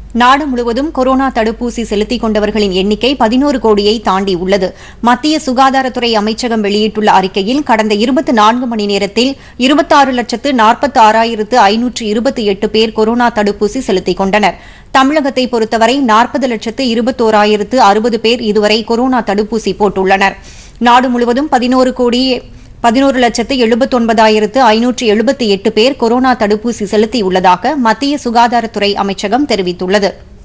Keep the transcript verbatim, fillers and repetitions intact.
நாடு முழுவதும் கொரோனா தடுப்பூசி செலுத்திக் கொண்டவர்களின் எண்ணிக்கை பதினோரு கோடியை தாண்டியுள்ளது. மத்திய சுகாதாரத்துறை அமைச்சகம் வெளியிட்டுள்ள அறிக்கையில் கடந்த இருபத்தி நான்கு மணி நேரத்தில் இருபத்தாறு லட்சத்து நாற்பத்தி ஆறாயிரத்து ஐநூற்று இருபத்தி எட்டு பேர் கொரோனா தடுப்பூசி செலுத்திக் கொண்டனர். தமிழகத்தை பொறுத்தவரை நாற்பது லட்சத்து இருபத்தோராயிரத்து அறுபது பேர் இதுவரை கொரோனா தடுப்பூசி போட்டுள்ளனர். நாடு முழுவதும் பதினோரு கோடி பதினோரு லட்சத்து எழுபத்தொன்பதாயிரத்து ஐநூற்று எழுபத்தி எட்டு பேர் கொரோனா தடுப்பூசி செலுத்தியுள்ளதாக மத்திய சுகாதாரத்துறை அமைச்சகம் தெரிவித்துள்ளது.